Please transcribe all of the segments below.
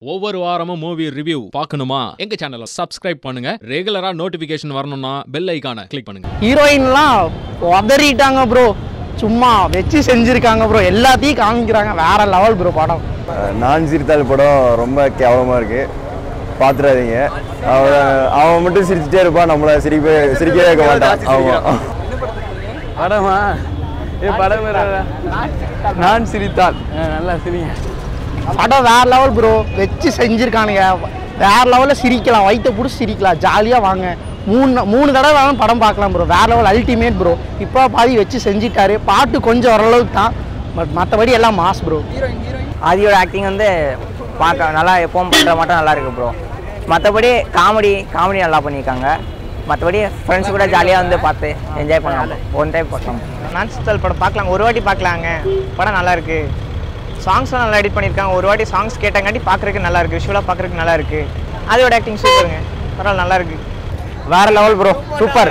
ஒவ்வொரு வாரமும் movie review பார்க்கணுமா? எங்க சேனலை சப்ஸ்கிரைப் பண்ணுங்க. ரெகுலரா நோட்டிபிகேஷன் வரணும்னா பெல் ஐகானை கிளிக் பண்ணுங்க. ஹீரோயின்லாம் உதறிட்டாங்க ப்ரோ, சும்மா வச்சு செஞ்சிருக்காங்க ப்ரோ, எல்லாத்தையும் காமிக்கிறாங்க. வேற லெவல் ப்ரோ படம். நான் சிரித்தால் படம் ரொம்ப கேவலமாக இருக்கு, பார்த்துடாதீங்க. அவன் மட்டும் சிரிச்சுட்டே இருப்பான், நம்மளை சிரிக்கவே வைக்க மாட்டான். ஆமாம் படமா? படம் நான் சிரித்தால் நல்லா சிரிங்க. படம் வேற லெவல் ப்ரோ, வச்சு செஞ்சிருக்கானுங்க. வேற லெவலில் சிரிக்கலாம், வயிற்ற பிடிச்சி சிரிக்கலாம், ஜாலியாக வாங்க. மூணு தடவை வேணும் படம் பார்க்கலாம் ப்ரோ. வேற லெவல் அல்டிமேட் ப்ரோ. இப்போ பாதி வச்சு செஞ்சிட்டாரு. பாட்டு கொஞ்சம் ஓரளவுக்கு தான், பட் மற்றபடி எல்லாம் மாஸ் ப்ரோ. ஆதியோட ஆக்டிங் வந்து பார்க்க நல்லா, எப்பவும் பண்ணுற மட்டும் நல்லா இருக்கு ப்ரோ. மற்றபடி காமெடி நல்லா பண்ணியிருக்காங்க. மற்றபடி ஃப்ரெண்ட்ஸ் கூட ஜாலியாக வந்து பார்த்து என்ஜாய் பண்ணலாம். ஒன் டைம் பார்க்கலாம். நான் சிரித்தால் படம் பார்க்கலாம், ஒரு வாட்டி பார்க்கலாங்க. படம் நல்லா இருக்கு. சாங்ஸ்லாம் நல்லா எடிட் பண்ணியிருக்காங்க. ஒரு வாட்டி சாங்ஸ் கேட்டாங்காட்டி பார்க்குறதுக்கு நல்லா இருக்குது, விஷுவலாக பார்க்குறதுக்கு நல்லா இருக்குது. அதோட ஆக்டிங் சூப்பருங்க, பரவாயில்ல நல்லா இருக்குது. வேற லெவல் ப்ரோ, சூப்பர்.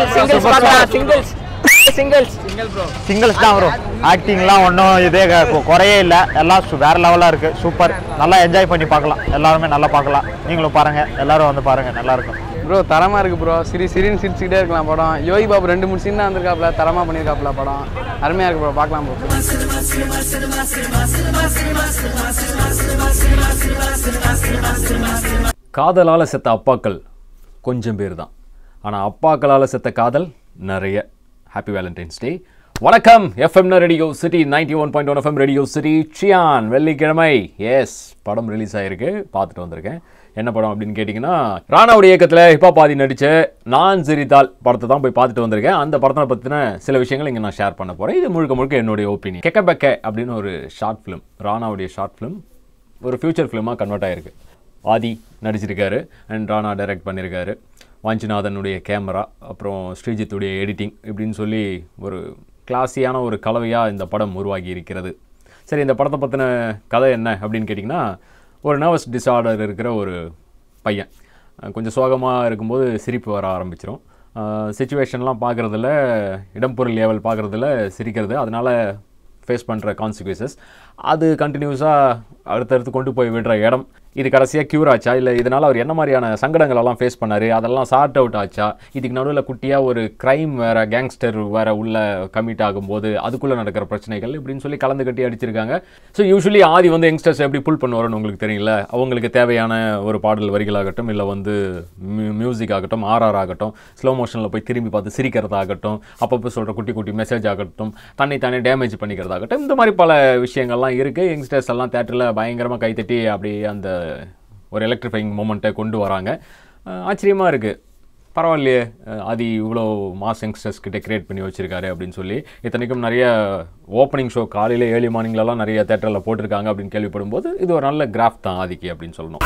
சிங்கிள்ஸ் தான் ப்ரோ. ஆக்டிங்லாம் ஒன்றும் இதே குறையே இல்லை, எல்லாம் வேற லெவலாக இருக்கு. சூப்பர், நல்லா என்ஜாய் பண்ணி பார்க்கலாம். எல்லாருமே நல்லா பார்க்கலாம். நீங்களும் பாருங்க, எல்லாரும் வந்து பாருங்க, நல்லா இருக்கும் ப்ரோ. தரமாக இருக்குது ப்ரோ. சிரின்னு சிரிச்சுக்கிட்டே இருக்கலாம் படம். யோகி பாபு 2-3 சீன் தான் வந்திருக்காப்புல, தரமாக பண்ணியிருக்காப்புல படம். அருமையாக இருக்கு ப்ரோ, பார்க்கலாம் ப்ரோ. காதலால் செத்த அப்பாக்கள் கொஞ்சம் பேர் தான், ஆனால் அப்பாக்களால் செத்த காதல் நிறைய. Happy Valentine's day. வணக்கம். FM radio city 91.1 FM radio city. Chiyaan வெள்ளிக்கிழமை எஸ் படம் ரிலீஸ் ஆகிருக்கு, பார்த்துட்டு வந்திருக்கேன். என்ன படம் அப்படின்னு கேட்டிங்கன்னா, ராணாவுடைய இயக்கத்தில் இப்போ பாதி நடித்த நான் சிரித்தால் படத்தை தான் போய் பார்த்துட்டு வந்திருக்கேன். அந்த படத்தை பற்றின சில விஷயங்கள் இங்கே நான் ஷேர் பண்ண போகிறேன். இது முழுக்க என்னுடைய ஒப்பீனியன். கெக்கபெக்க அப்படின்னு ஒரு ஷார்ட் ஃபிலிம், ராணாவுடைய ஷார்ட் ஃபிலிம் ஒரு ஃபியூச்சர் ஃபிலிமாக கன்வெர்ட் ஆகிருக்கு. ஆதி நடிச்சிருக்காரு அண்ட் ராணா டைரக்ட் பண்ணியிருக்காரு. வாஞ்சிநாதனுடைய கேமரா, அப்புறம் ஸ்ரீஜித்துடைய எடிட்டிங், இப்படின்னு சொல்லி ஒரு கிளாஸியான ஒரு கலவையாக இந்த படம் உருவாகி இருக்கிறது. சரி, இந்த படத்தை பற்றின கதை என்ன அப்படின்னு கேட்டிங்கன்னா, ஒரு நர்வஸ் டிஸார்டர் இருக்கிற ஒரு பையன் கொஞ்சம் சோகமாக இருக்கும்போது சிரிப்பு வர ஆரம்பிச்சிடும். சிச்சுவேஷன்லாம் பார்க்குறதில்ல, இடம்பொருள் லேவல் பார்க்குறதில்ல, சிரிக்கிறது, அதனால் ஃபேஸ் பண்ணுற கான்சிக்வன்சஸ், அது கண்டினியூஸாக அடுத்தடுத்து கொண்டு போய் விடுற இடம், இது கடைசியாக க்யூர் ஆச்சா, இல்லை இதனால் அவர் என்ன மாதிரியான சங்கடங்களெல்லாம் ஃபேஸ் பண்ணார், அதெல்லாம் சார்ட் அவுட் ஆச்சா, இதுக்கு நடுவில் குட்டியாக ஒரு க்ரைம் வேறு, கேங்ஸ்டர் வேறு உள்ள கமிட் ஆகும்போது அதுக்குள்ளே நடக்கிற பிரச்சனைகள், இப்படின்னு சொல்லி கலந்து கட்டி அடிச்சிருக்காங்க. ஸோ யூஸ்வலி ஆதி வந்து யங்ஸ்டர்ஸ் எப்படி புல் பண்ணுவாருன்னு உங்களுக்கு தெரியல. அவங்களுக்கு தேவையான ஒரு பாடல் வரிகளாகட்டும், இல்லை வந்து மியூசிக் ஆகட்டும், ஆர்ஆர் ஆகட்டும், ஸ்லோ மோஷனில் போய் திரும்பி பார்த்து சிரிக்கிறதாகட்டும், அப்பப்போ சொல்கிற குட்டி குட்டி மெசேஜ் ஆகட்டும், தன்னை டேமேஜ் பண்ணிக்கிறதாகட்டும், இந்த மாதிரி பல விஷயங்கள்லாம் இருக்குது. யங்ஸ்டர்ஸ் எல்லாம் தேட்டரில் பயங்கரமாக கைத்தட்டி அப்படி அந்த ஒரு எலக்ட்ரிஃபைங் மூமெண்ட்டை கொண்டு வராங்க. ஆச்சரியமாக இருக்குது. பரவாயில்லையே, அது இவ்வளோ மாஸ் யங்ஸ்டர்ஸ் கிட்டே கிரியேட் பண்ணி வச்சுருக்காரு அப்படின்னு சொல்லி. இத்தனைக்கும் நிறைய ஓப்பனிங் ஷோ காலையில் ஏர்லி மார்னிங்லலாம் நிறைய தேட்டரில் போட்டிருக்காங்க அப்படின்னு கேள்விப்படும்போது இது ஒரு நல்ல கிராஃப் தான் ஆதிக்கு அப்படின்னு சொல்லணும்.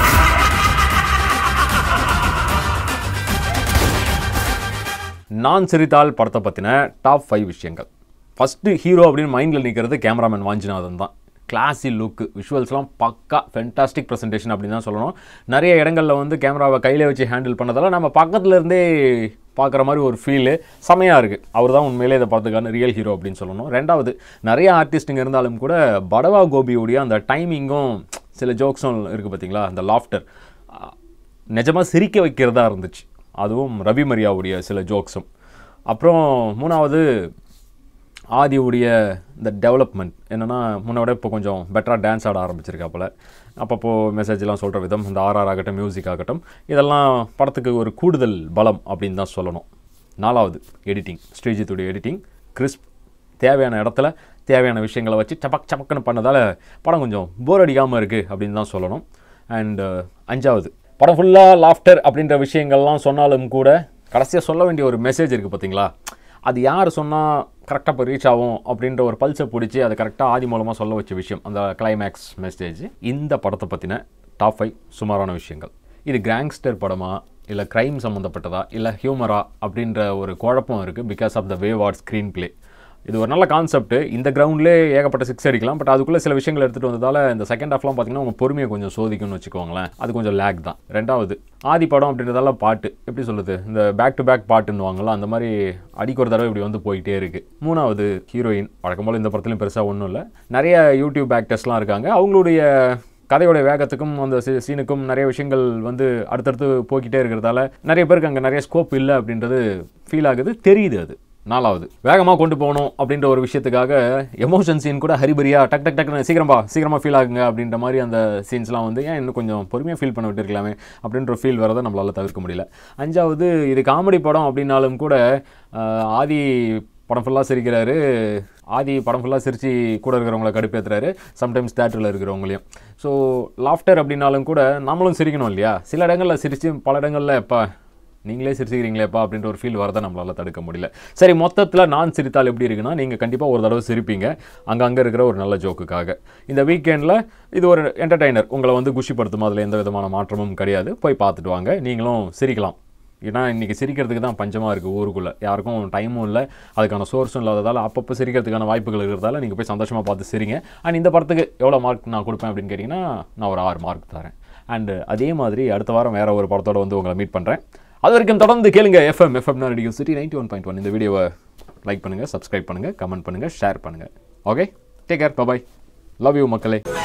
நான் சிரித்தால் படத்தை பற்றின டாப் 5 விஷயங்கள். ஃபஸ்ட்டு ஹீரோ அப்படின்னு மைண்டில் நிற்கிறது கேமராமேன் வாஞ்சிநாதன் தான். கிளாஸி லுக்கு, விஷுவல்ஸ்லாம் பக்கா ஃபென்டாஸ்டிக் ப்ரெசன்டேஷன் அப்படின்னு தான் சொல்லணும். நிறைய இடங்களில் வந்து கேமராவை கையில் வச்சு ஹேண்டில் பண்ணதால் நம்ம பக்கத்தில் இருந்தே பார்க்குற மாதிரி ஒரு ஃபீலு செமையாக இருக்குது. அவர் தான் உண்மையிலே இதை படத்துக்கான ரியல் ஹீரோ அப்படின்னு சொல்லணும். ரெண்டாவது, நிறைய ஆர்டிஸ்ட்டுங்க இருந்தாலும் கூட படவா கோபியோடைய அந்த டைமிங்கும் சில ஜோக்ஸும் இருக்குது பார்த்தீங்களா, அந்த லாஃப்டர் நிஜமாக சிரிக்க வைக்கிறதா இருந்துச்சு. அதுவும் ரவி மரியாவுடைய சில ஜோக்ஸும். அப்புறம் மூணாவது, ஆதியுடைய இந்த டெவலப்மெண்ட் என்னென்னா, முன்னோட இப்போ கொஞ்சம் பெட்டராக டான்ஸ் ஆட ஆரம்பிச்சிருக்காப்புல. அப்பப்போ மெசேஜ்லாம் சொல்கிற விதம், இந்த ஆர்ஆர் ஆகட்டும், மியூசிக் ஆகட்டும், இதெல்லாம் படத்துக்கு ஒரு கூடுதல் பலம் அப்படின்னு தான் சொல்லணும். நாலாவது, எடிட்டிங். ஸ்ரீஜித்துடைய எடிட்டிங் கிறிஸ்ப், தேவையான இடத்துல தேவையான விஷயங்களை வச்சு சப்பக்குன்னு பண்ணதால் படம் கொஞ்சம் போர் அடிக்காமல் இருக்குது அப்படின்னு தான் சொல்லணும். அண்டு அஞ்சாவது, படம் ஃபுல்லாக லாஃப்டர் அப்படின்ற விஷயங்கள்லாம் சொன்னாலும் கூட கடைசியாக சொல்ல வேண்டிய ஒரு மெசேஜ் இருக்குது பார்த்தீங்களா, அது யார் சொன்னால் கரெக்டாக இப்போ ரீச் ஆகும் அப்படின்ற ஒரு பல்ஸை பிடிச்சி அதை கரெக்டாக ஆதி மூலமாக சொல்ல வச்ச விஷயம், அந்த கிளைமேக்ஸ் மெசேஜ். இந்த படத்தை பற்றின டாப் 5 சுமாரான விஷயங்கள். இது கேங்ஸ்டர் படமா, இல்லை க்ரைம் சம்மந்தப்பட்டதா, இல்லை ஹியூமரா அப்படின்ற ஒரு குழப்பம் இருக்குது because of the wayward screenplay. இது ஒரு நல்ல கான்செப்ட். இந்த கிரவுண்ட்லேயே ஏகப்பட்ட 6 அடிக்கலாம். பட் அதுக்குள்ளே சில விஷயங்கள் எடுத்துகிட்டு வந்ததால் இந்த செகண்ட் ஹாஃப்லாம் பார்த்தீங்கன்னா உங்கள் பொறுமையை கொஞ்சம் சோதிக்கும்னு வச்சுக்கோங்களேன். அது கொஞ்சம் லேக் தான். ரெண்டாவது, ஆதி படம் அப்படின்றதால பாட்டு எப்படி சொல்லுது, இந்த பேக் டு பேக் பாட்டுன்னு வாங்கலாம், அந்த மாதிரி அடிக்கு ஒரு தடவை இப்படி வந்து போயிட்டே இருக்குது. மூணாவது, ஹீரோயின் வழக்கம் போல் இந்த படத்துலையும் பெருசாக ஒன்றும் இல்லை. நிறைய யூடியூப் ஆக்டர்ஸ்லாம் இருக்காங்க. அவங்களுடைய கதையோட வேகத்துக்கும் அந்த சீனுக்கும் நிறைய விஷயங்கள் வந்து அடுத்தடுத்து போய்கிட்டே இருக்கிறதால நிறைய பேருக்கு அங்கே நிறைய ஸ்கோப் இல்லை அப்படின்றது ஃபீல் ஆகுது, தெரியுது. அது 4வது வேகமாக கொண்டு போகணும் அப்படின்ற ஒரு விஷயத்துக்காக எமோஷன் சீன் கூட ஹரிபரியா டக் டக் டக்குன்னு சீக்கிரமாக ஃபீல் ஆகுங்க அப்படின்ற மாதிரி அந்த சீன்ஸ்லாம் வந்து ஏன் இன்னும் கொஞ்சம் பொறுமையாக ஃபீல் பண்ண விட்டுருக்கலாமே அப்படின்ற ஒரு ஃபீல் வரதை நம்மளால் தவிர்க்க முடியல. 5வது இது காமெடி படம் அப்படின்னாலும் கூட ஆதி படம் ஃபுல்லாக சிரிக்கிறாரு. ஆதி படம் ஃபுல்லாக சிரித்து கூட இருக்கிறவங்கள கடுப்பேற்றுறாரு, சம்டைம்ஸ் தேட்டரில் இருக்கிறவங்களையும். ஸோ லாஃப்டர் அப்படின்னாலும் கூட நம்மளும் சிரிக்கணும் இல்லையா? சில இடங்களில் சிரித்து பல இடங்களில் எப்போ நீங்களே சிரிச்சுக்கிறீங்களேப்பா அப்படின்ற ஒரு ஃபீல் வரதை நம்மளால் தடுக்க முடியல. சரி, மொத்தத்தில் நான் சிரித்தால் எப்படி இருக்குன்னா, நீங்கள் கண்டிப்பாக ஒரு தடவை சிரிப்பீங்க அங்கே இருக்கிற ஒரு நல்ல ஜோக்குக்காக. இந்த வீக்கெண்டில் இது ஒரு என்டர்டெய்னர், உங்களை வந்து குஷிப்படுத்தும், அதில் எந்த விதமான மாற்றமும் கிடையாது. போய் பார்த்துட்டு வாங்க, நீங்களும் சிரிக்கலாம். ஏன்னா இன்றைக்கி சிரிக்கிறதுக்கு தான் பஞ்சமாக இருக்குது ஊருக்குள்ளே. யாருக்கும் டைமும் இல்லை, அதுக்கான சோர்ஸும் இல்லாததால் அப்பப்போ சிரிக்கிறதுக்கான வாய்ப்புகள் இருக்கிறதால நீங்கள் போய் சந்தோஷமாக பார்த்து சிரிங்க. அண்ட் இந்த படத்துக்கு எவ்வளோ மார்க் நான் கொடுப்பேன் அப்படின்னு கேட்டிங்கன்னா, நான் ஒரு 6 மார்க் தரேன். அண்டு அதே மாதிரி அடுத்த வாரம் வேறு ஒரு படத்தோடு வந்து உங்களை மீட் பண்ணுறேன். அது வரைக்கும் தொடர்ந்து கேளுங்க எஃப்எம்னா ரேடியோ சிட்டி 91.1. இந்த வீடியோவை லைக் பண்ணுங்கள், சப்ஸ்கிரைப் பண்ணுங்கள், கமெண்ட் பண்ணுங்கள், ஷேர் பண்ணுங்கள். Okay, take care, bye, love you மக்களே.